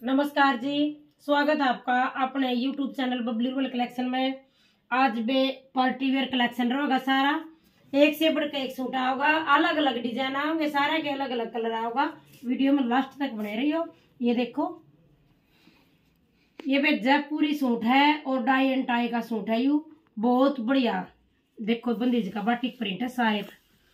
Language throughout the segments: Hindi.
नमस्कार जी, स्वागत है आपका अपने YouTube channel Babli rural collection में। आज बे पार्टी वेयर कलेक्शन रहेगा सारा। एक से बढ़ के एक सूट आओगा, अलग अलग डिजाइन आओगे, सारा के अलग अलग कलर आओगा। वीडियो में लास्ट तक बने रहियो। ये देखो, ये बे जयपुरी सूट है और डाई एंड टाई का सूट है। यू बहुत बढ़िया, देखो बंदीज का बाटिक प्रिंट है सारे।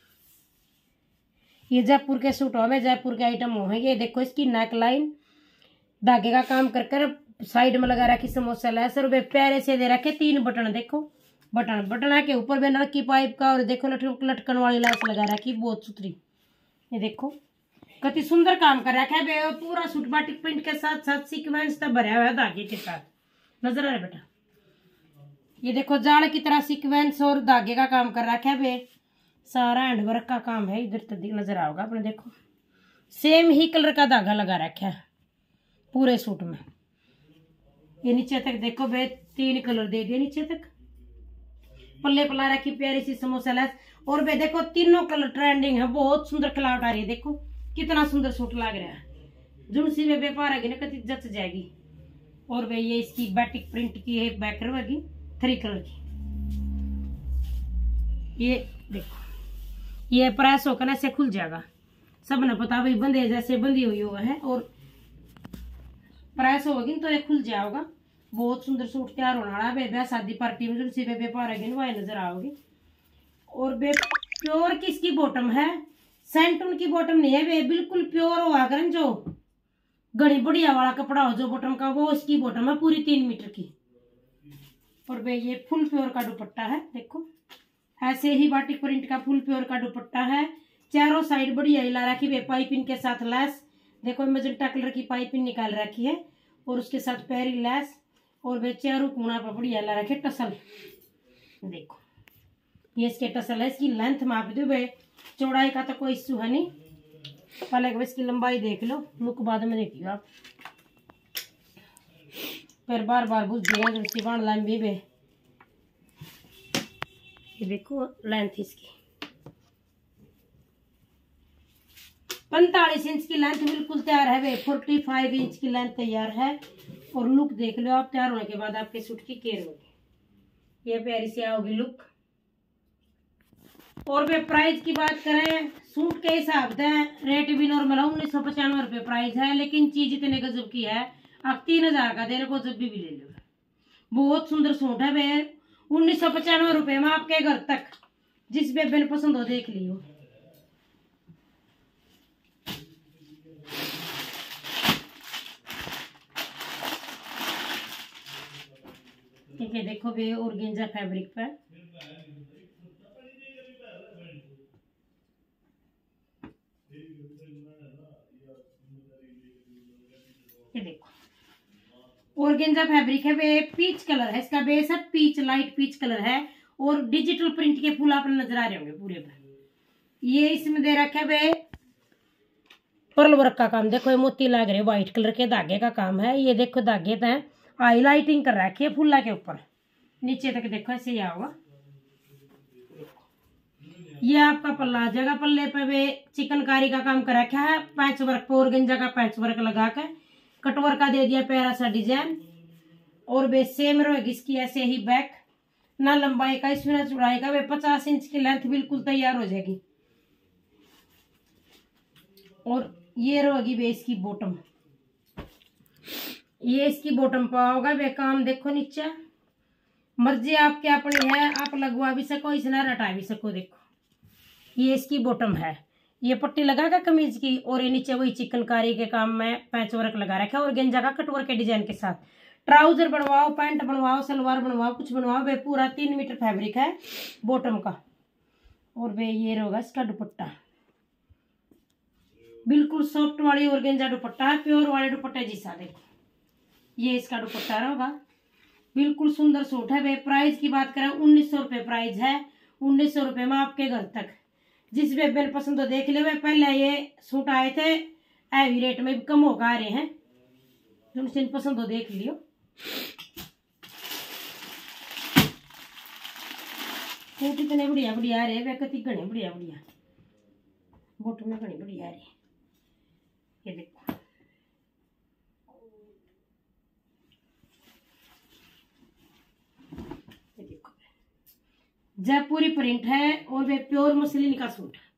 ये जयपुर के सूटों में जयपुर के आइटम हो है। ये देखो, इसकी नेक लाइन धागे का काम कर कर साइड में लगा रखी समोसा लैस और प्यारे से दे रखे 3 बटन। देखो बटन के ऊपर भी नलकी पाइप का और देखो लटकन वाली लैस लगा रखी, बहुत सुथरी। ये देखो कितनी सुंदर काम कर रखा है। पूरा सूट बाटिक प्रिंट के साथ साथ सीक्वेंस तो भरा हुआ है धागे के साथ। नजर आ रहा है बेटा? ये देखो जाल की तरह सीक्वेंस और धागे का काम कर रखा है बे। सारा हैंडवर्क का काम है। इधर तक नजर आओगा अपने। देखो सेम ही कलर का धागा लगा रखा है पूरे सूट में। ये नीचे तक देखो बे 3 कलर दे दिए नीचे तक। पल्ले पला रखी प्यारी सी समोसा लैस और बे देखो तीनों कलर ट्रेंडिंग है। बहुत सुंदर खिलावट आ रही है। देखो कितना सुंदर सूट लग रहा है। जुनसी में व्यापार है ना, कति जच जाएगी। और बे ये इसकी बैटिक प्रिंट की है, बैकर होगी 3 कलर की। ये देखो, ये प्रेस होकर ऐसे खुल जाएगा। सब ने पता भाई बंदे जैसे बंदी हुई हुआ है और प्रेस होगी तो ये खुल जाएगा। बहुत सुंदर सूट तैयार होने वाला है। शादी पार्टी में जो व्यापार है वह नजर आओगी। और बे प्योर किसकी बॉटम है, सेंटून की बॉटम नहीं है बे, बिल्कुल प्योर हो आकर जो घड़ी बढ़िया वाला कपड़ा हो जो बॉटम का, वो इसकी बॉटम है पूरी 3 मीटर की। और बे ये फुल प्योर का दुपट्टा है। देखो ऐसे ही बाटिक प्रिंट का फुल प्योर का दुपट्टा है। चारों साइड बढ़िया हिला रखी है पाइपिंग के साथ लैस। देखो मजेंटा कलर की पाइपिंग निकाल रखी है और उसके साथ पैरी लैस और वे चारों कोना पर बढ़िया ला रखे टसल। देखो ये इसके टसल है। इसकी लेंथ माप दो भाई, चौड़ाई का तो कोई इश्यू है नहीं। पहले इसकी लंबाई देख लो, लुक बाद में देखियो आप, फिर बार बार बुझ जाएगा जब इसकी बाण लंबी बे। ये देखो लेंथ इसकी 45 इंच की लेंथ बिल्कुल तैयार है वे। 45 इंच की लेंथ तैयार है। और लुक देख लो आप, तैयार होने के बाद आपके सूट की केयर होगी। ये प्यारी सी आओगी लुक। और वे प्राइस की बात करें, सूट के हिसाब से रेट भी नॉर्मल है। 1995 रुपये प्राइस है, लेकिन चीज इतने गजब की है। आप 3000 का देने को जब भी ले लो। बहुत सुंदर सूट है वे। 1995 रुपये में आपके घर तक। जिस बेबे ने पसंद हो देख लियो। ठीक है, देखो बे ऑर्गेन्जा फैब्रिक पर ये देखो ऑर्गेन्जा फैब्रिक है बे। पीच कलर है इसका बेस है, पीच लाइट पीच कलर है। और डिजिटल प्रिंट के फूल आपने नजर आ रहे होंगे पूरे पर। ये इसमें दे रखा है बे पर्ल वर्क का काम। देखो ये मोती लग रहे व्हाइट कलर के धागे का काम है। ये देखो धागे तो हाईलाइटिंग कर रखी है फूला के ऊपर नीचे तक। देखो ऐसे ही आओगा। ये आपका पल्ला आ जाएगा। पल्ले पे वे चिकनकारी का काम कर रखा है, पैच वर्क ऑर्गेन्जा का पैच वर्क लगा कर कटवर्क का दे दिया प्यारा सा डिजाइन। और वे सेम रहेगी इसकी ऐसे ही बैक। ना लंबाई का इसमें ना चौड़ाई का। वे 50 इंच की लेंथ बिल्कुल तैयार हो जाएगी। और ये रहेगी वे इसकी बॉटम। ये इसकी बॉटम पर होगा वे काम। देखो नीचे मर्जी आपके अपनी है, आप लगवा भी सको, इसने हटा भी सको। देखो ये इसकी बॉटम है। ये पट्टी लगाकर कमीज की और ये नीचे वही चिकनकारी के काम में पैच वर्क लगा रखा है और गेंजा का कटवर्क के डिजाइन के साथ। ट्राउजर बनवाओ, पैंट बनवाओ, सलवार बनवाओ, कुछ बनवाओ वे पूरा 3 मीटर फैब्रिक है बॉटम का। और वे ये होगा इसका दुपट्टा, बिल्कुल सॉफ्ट वाली ऑर्गेन्जा दुपट्टा है, प्योर वाले दुपट्टे जैसा। देखो ये इसका दुपट्टा रहेगा। बिल्कुल सुंदर सूट है वे। प्राइस की बात करें 1900 रुपये प्राइस है। 1900 रुपये में आपके घर तक। जिस बेबे ने पसंद हो देख ले। पहले ये सूट आए थे हैवी रेट में, कम होकर आ रहे हैं। जिनसे पसंद हो देख लियो। सूट इतने बढ़िया बढ़िया आ रहे वे, कति घने बढ़िया बढ़िया बॉटम में घनी बढ़िया आ रही है। ये देखो जयपुरी प्रिंट है और वे प्योर मसलिन का सूट है।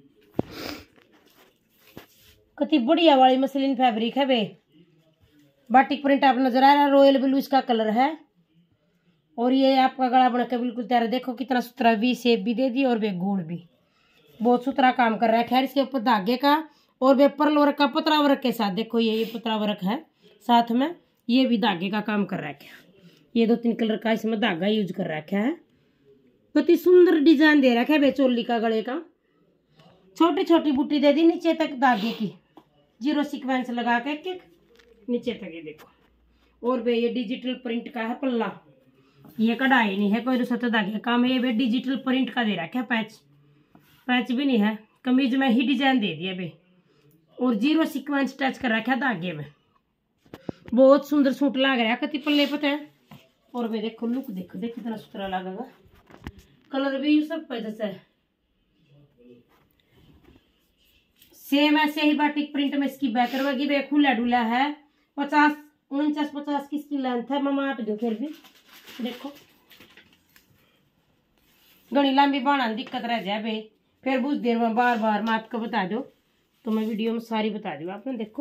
कति बढ़िया वाली मसलिन फैब्रिक है वे। बाटिक प्रिंट आप नजर आ रहा है, रॉयल ब्लू इसका कलर है। और ये आपका गला बनकर बिल्कुल तैयार है। देखो कितना सुथरा वी शेप भी दे दी और वे गोल भी बहुत सुथरा काम कर रहा है। खैर इसके ऊपर धागे का और वे पर्ल वर्क का पतरा वर्क के साथ देखो ये पतरा वर्क है, साथ में ये भी धागे का काम कर रखा है। ये 2-3 कलर का इसमें धागा यूज कर रखा है। कितनी सुंदर डिजाइन दे रखा है वे चोली का गले का। छोटी छोटी बूटी दे दी नीचे तक धागे की, 0 सीक्वेंस लगा के एक नीचे तक। ये देखो और वे ये डिजिटल प्रिंट का है पल्ला। ये कढ़ाई नहीं है कोई दूसरा धागे काम है। ये वे डिजिटल प्रिंट का दे रखा है। पैच भी नहीं है, कमीज में ही डिजाइन दे दिया बे और 0 सीक्वेंस टच कर रखा है धागे में। बहुत सुंदर सूट लग रहा है। कति पल्ले पता है। और वे देखो लुक देखो कितना सुथरा लगेगा। कलर भी सब जैसा है सेम। ऐसे ही बाटिक प्रिंट में इसकी बैकर वगी वे खुला डुला है। 49 की इसकी लेंथ है। ममा आप दो फिर भी देखो घनी लंबी बनाने दिक्कत रह जाए बे, फिर बहुत देर में बार बार मैं आपको बता दो तो मैं वीडियो में सारी बता दूँ आपने। देखो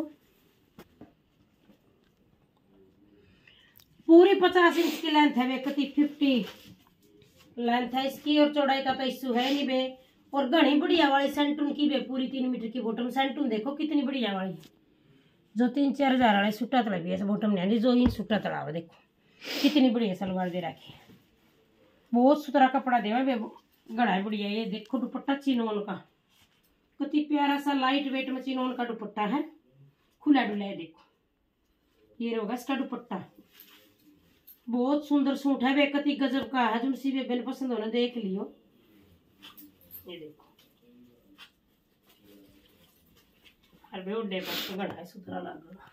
पूरी 50 इंच की लेंथ है वे। कति 50 लेंथ है इसकी और चौड़ाई का तो इश्यू है नहीं बे। और घनी बढ़िया वाली सेंटून की बे, पूरी 3 मीटर की बॉटम। सेंटून देखो कितनी बढ़िया वाली, जो 3-4 हजार वाले सूटा तला भी ऐसे बॉटम नहीं, जो इन सूटा तला हुआ। देखो कितनी बढ़िया सलवार दे रखी है। बहुत सुथरा कपड़ा देवा बे, घड़ा बढ़िया। ये देखो दुपट्टा चिनोन का, कितनी प्यारा सा लाइट वेट में चिनोन का दुपट्टा है, खुला डुला है। देखो ये होगा इसका दुपट्टा। बहुत सुंदर सूट है वे, कति गजब का है। जो सी बेबे पसंद हो ना देख लियो। ये देखो अरे उड़े पास तो घड़ा है सुथरा लगेगा।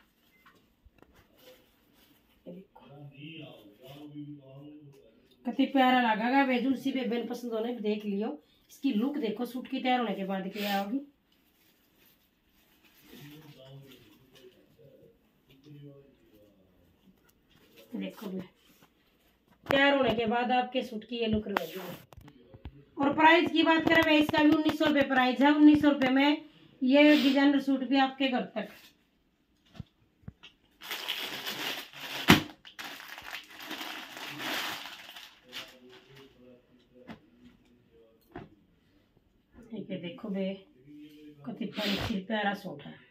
कति प्यारा लगेगा वे। जो सी बेबे पसंद हो ना देख लियो। इसकी लुक देखो सूट की तैयार होने के बाद क्या होगी। देखो तैयार होने के बाद आपके सूट की ये लुक रहेगी। और प्राइस की बात करें मैं, इसका भी 1900 रुपये प्राइस है। 1900 रुपये में ये डिजाइनर सूट भी आपके घर तक। ठीक है देखो बे कितनी प्यारा सूट है।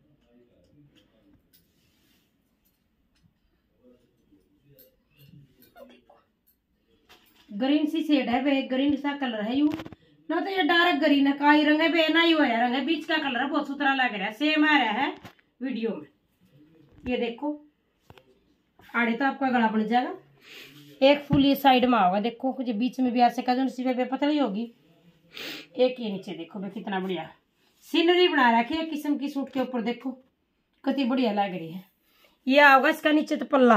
ग्रीन सी शेड है बे, ग्रीन सा कलर है। यू ना तो ये डार्क ग्रीन है, काई रंग है बे, ना ही हरा रंग है, बीच का कलर है। बहुत सुथरा लग रहा है, सेम आ रहा है वीडियो में। ये देखो आड़े तो आपका गला बन जाएगा। एक फुल ये साइड में होगा। देखो जो बीच में भी ऐसे का जो सी पे पतली होगी। एक ये नीचे देखो बे कितना बढ़िया सीनरी बना रखी है किस्म की सूट के ऊपर। देखो कितनी बढ़िया लग रही है। ये आओगा इसका नीचे तो पल्ला।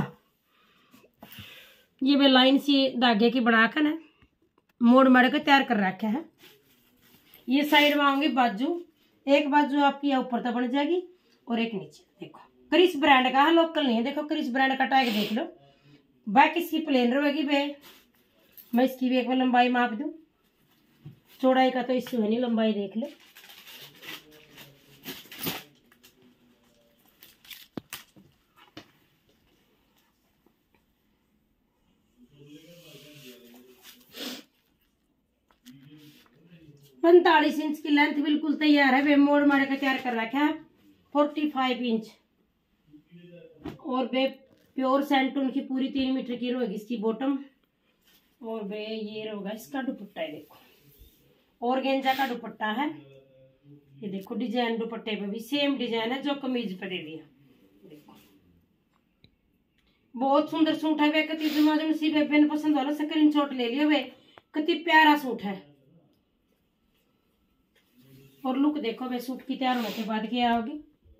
ये मैं लाइन सी धागे की बनाकर ना मोड़ माड़ के तैयार कर रखा है। ये साइड में आऊंगी बाजू, एक बाजू आपकी ऊपर तक बन जाएगी और एक नीचे। देखो क्रिस ब्रांड का है, लोकल नहीं है। देखो क्रिस ब्रांड का टैग देख लो। बैक इसकी प्लेन रहेगी बे। मैं इसकी भी एक बार लंबाई माप दूं। चौड़ाई का तो इश्यू है नहीं, लंबाई देख लो। पैंतालीस इंच की लेंथ बिल्कुल तैयार है। वे मोड़ माड़ का तैयार कर रखा है। 45 इंच और वे प्योर सैंटून की पूरी 3 मीटर की रहेगी इसकी बॉटम। और वे ये होगा इसका दुपट्टा है। देखो ऑर्गेंजा का दुपट्टा है। ये देखो डिजाइन दुपट्टे पे भी सेम डिजाइन है जो कमीज पे दे दिया। देखो बहुत सुंदर सूट है वे। कति सी बेबे ने पसंद वाला स्क्रीनशॉट ले लियो वे। कति प्यारा सूट है। और लुक देखो वे सूट की तैयार होने के बाद क्या होगी।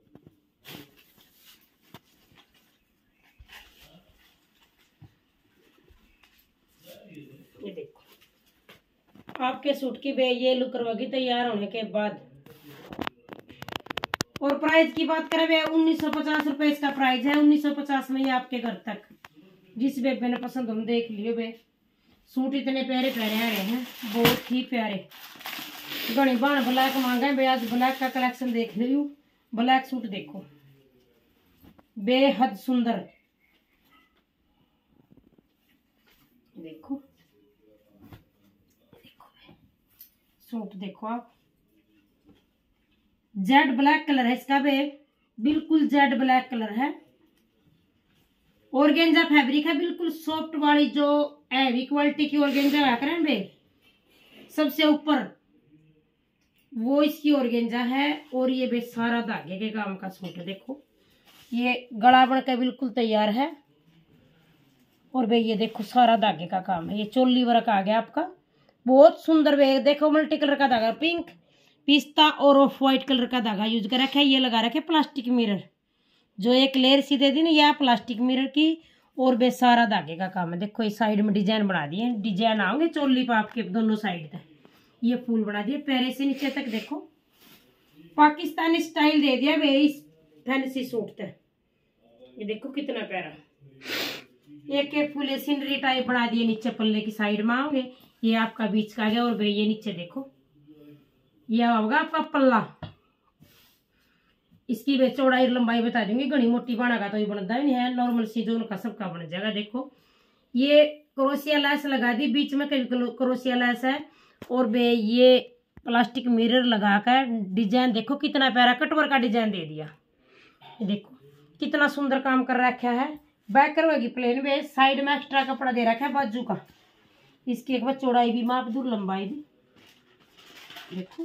ये देखो आपके सूट की वे ये लुक रहेगी तैयार होने के बाद। और प्राइस की बात करें वे 1950 रुपये इसका प्राइस है। 1950 में ये आपके घर तक। जिस बेबे ने पसंद हम देख लियो बे। सूट इतने प्यारे प्यारे आ रहे हैं, बहुत ही प्यारे। गणी बाण ब्लैक मांगा है, आज ब्लैक का कलेक्शन देख लियो। ब्लैक सूट देखो, बेहद सुंदर। देखो देखो सूट देखो आप, जेड ब्लैक कलर है इसका बे, बिल्कुल जेड ब्लैक कलर है। ऑर्गेंजा फैब्रिक है, बिल्कुल सॉफ्ट वाली जो हैवी क्वालिटी की ऑर्गेंजा रख रहे हैं बे, सबसे ऊपर वो इसकी ऑर्गेंजा है। और ये बे सारा धागे के काम का सूट है। देखो ये गला बनकर बिल्कुल तैयार है। और बे ये देखो सारा धागे का काम है। ये चोली वर्क आ गया आपका, बहुत सुंदर बे। देखो मल्टी कलर का धागा, पिंक, पिस्ता और ऑफ व्हाइट कलर का धागा यूज कर रखा है। ये लगा रखे प्लास्टिक मिरर, जो एक लेयर सी दे दी ना, यह प्लास्टिक मिरर की। और बे सारा धागे का काम है। देखो इस साइड में डिजाइन बना दिए, डिजाइन आओगे चोली पर आपके दोनों साइड तक। ये फूल बना दिए पैरे से नीचे तक। देखो पाकिस्तानी स्टाइल दे दिया बे इस फैंसी सूट तक। ये देखो कितना प्यारा, एक एक फूल सीनरी टाइप बना दिए नीचे पल्ले की साइड में आओगे। ये आपका बीच का आ गया। और बे ये नीचे देखो, ये होगा आपका पल्ला। इसकी वे चौड़ाई और लंबाई बता दूंगी। घनी मोटी बनागा तो ये बनता ही नहीं है, नॉर्मल सी जो उनका सबका बन जाएगा। देखो ये क्रोशिया लैस लगा दी बीच में, कभी क्रोशिया लैस है। और बे ये प्लास्टिक मिरर लगाकर डिजाइन देखो कितना प्यारा कटवर का डिजाइन दे दिया। ये देखो कितना सुंदर काम कर रखा है। बैक करवाएगी प्लेन में, साइड में एक्स्ट्रा कपड़ा दे रखा है बाजू का। इसकी एक बार चौड़ाई भी माप दूर, लंबाई भी देखो।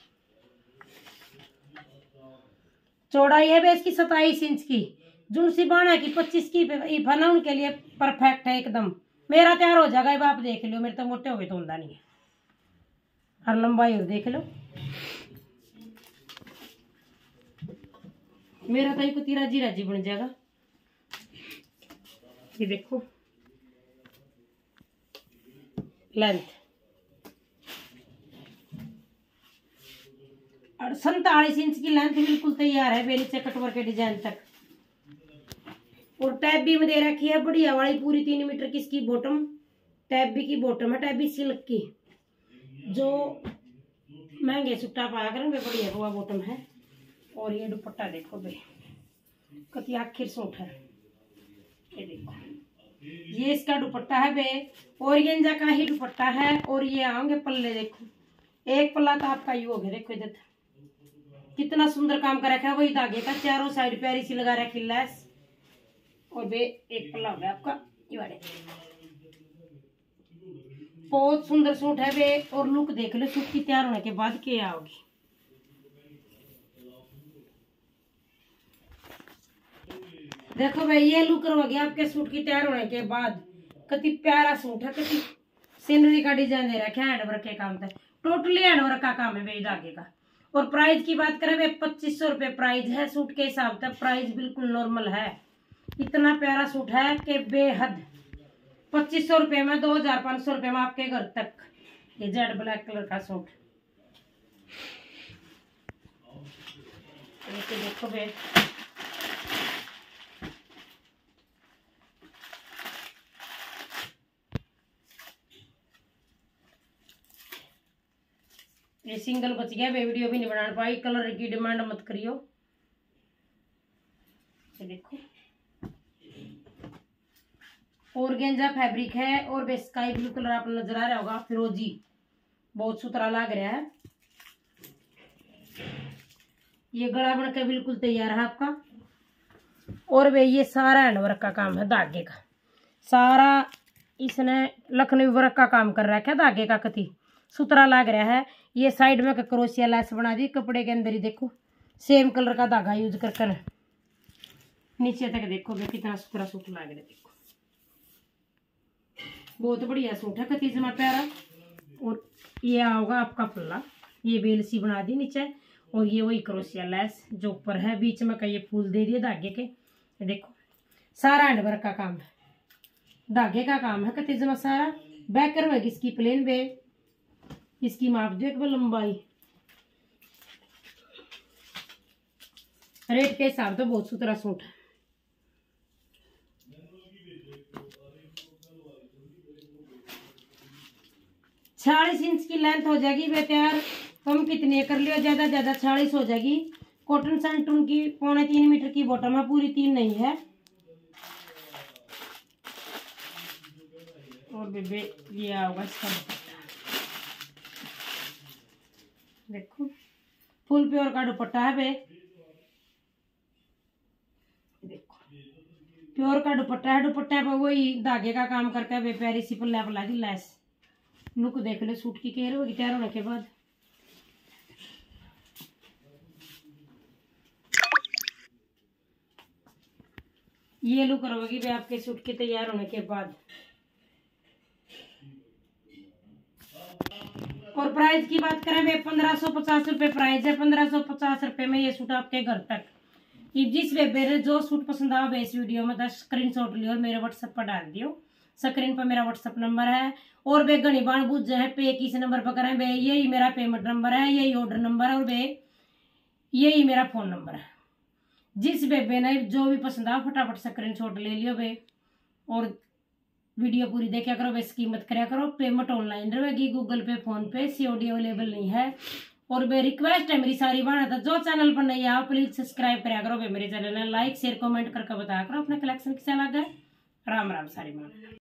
चौड़ाई है बे इसकी 27 इंच की, जुनसी बाना की 25 की। फना उनके लिए परफेक्ट है एकदम। मेरा तैयार हो जाएगा, अब आप देख लो। मेरे तो मोटे हो गए तो होता नहीं है। और लंबाई और देख लो, मेरा तो एक तीरा जी राजी बन जाएगा। ये देखो लेंथ और 47 इंच की लेंथ बिल्कुल तैयार है बेली से कटवर के डिजाइन तक। और टैब भी में दे रखी है बढ़िया वाली, पूरी 3 मीटर की इसकी बॉटम। टैब भी की बॉटम है, टैब भी सिल्क की, जो महंगे सुट्टा पाया करें वे बढ़िया हुआ बॉटम है। और ये दुपट्टा देखो बे, कति आखिर सूट है। ये देखो ये इसका दुपट्टा है बे, ऑर्गेन्जा का ही दुपट्टा है। और ये आओगे पल्ले, देखो एक पल्ला तो आपका यू हो गया। देखो इधर कितना सुंदर काम कर रखा है, वही धागे का चारों साइड प्यारी सी लगा रखी लैस। और बे एक पल्ला हो गया आपका ये वाले। बहुत सुंदर सूट है बे। और लुक देख लो सूट की तैयार होने के बाद क्या आओगी। देखो भाई ये लुक हो गया आपके सूट की तैयार होने के बाद। कति प्यारा सूट है, कति सीनरी का डिजाइन दे रखा है, हैंडवर्क के काम था। टोटली हैंडवर्क का काम है बे धागे का। और प्राइस की बात करें बे 2500 रुपये प्राइस है सूट के हिसाब से। प्राइस बिल्कुल नॉर्मल है। इतना प्यारा सूट है कि बेहद। 2500 रुपये में 2500 रुपये में आपके घर तक। ये जेड ब्लैक कलर का सूट देखो बे, ये सिंगल बच गया बे, वीडियो भी नहीं बना पाई। कलर की डिमांड मत करियो। ये देखो ऑर्गेन्जा फैब्रिक है। और बे स्काई ब्लू कलर आप नजर आ रहा होगा, फिरोजी, बहुत सुथरा लग रहा है। ये गला बनकर बिल्कुल तैयार है आपका। और बे ये सारा हैंडवर्क का काम है धागे का, सारा इसने लखनवी वर्क का काम कर रखा है धागे का, कति सुथरा लग रहा है। ये साइड में क्रोशिया लैस बना दी कपड़े के अंदर ही। देखो सेम कलर का धागा यूज कर नीचे तक देखो बे कितना सुथरा सूट लग रहा है। देखो बहुत बढ़िया सूट है, कति जमा प्यारा। और ये आओगा आपका पल्ला, ये बेल सी बना दी नीचे। और ये वही क्रोशिया लैस जो ऊपर है, बीच में का ये फूल दे दिए धागे के। देखो सारा हैंडवर्क का काम है, धागे का काम है कति जमा सारा। बैक करवाएगी इसकी प्लेन बे। इसकी माप दो एक बार लंबाई, रेट के हिसाब तो बहुत सुथरा सूट है। छियालीस इंच की लेंथ हो जाएगी वे तैयार। कम कितनी कर लियो, ज्यादा ज्यादा 46 हो जाएगी। कॉटन सेंटून की 3.25 मीटर की बॉटम है, पूरी 3 नहीं है। और बेबे लिया होगा इसका दुपट्टा, देखो फुल प्योर का दुपट्टा है बे, देखो प्योर का दुपट्टा है। दुपट्टे पर वही धागे का काम करके बे प्यारी सी पल्ला पला दी लैस। लुक देख लो सूट की केयर होगी तैयार होने के बाद। ये लुक रहेगी बे आपके सूट के तैयार होने के बाद। और प्राइस की बात करें वे 1550 रुपये प्राइस है। 1550 रुपये में ये सूट आपके घर तक। जिस बेबे ने जो सूट पसंद आ इस वीडियो में 10 स्क्रीनशॉट लियो और मेरे व्हाट्सएप पर डाल दियो। स्क्रीन पर मेरा व्हाट्सएप नंबर है। और वे घनी बाण बुझ जाए पे किस नंबर पर करें वे, यही मेरा पेमेंट नंबर है, यही ऑर्डर नंबर है और वे यही मेरा फोन नंबर है। जिस बेबे ने जो भी पसंद आ फटाफट स्क्रीनशॉट ले लियो वे। और वीडियो पूरी देखा करो, बेस कीमत कराया करो। पेमेंट ऑनलाइन रहेगी, Google Pay PhonePe, COD available नहीं है। और बे रिक्वेस्ट है मेरी सारी बात था, जो चैनल पर नहीं है आप प्लीज सब्सक्राइब कराया करो बे मेरे चैनल ने। लाइक शेयर कमेंट करके बताया करो अपने कलेक्शन कैसा लगा। राम राम सारी बात।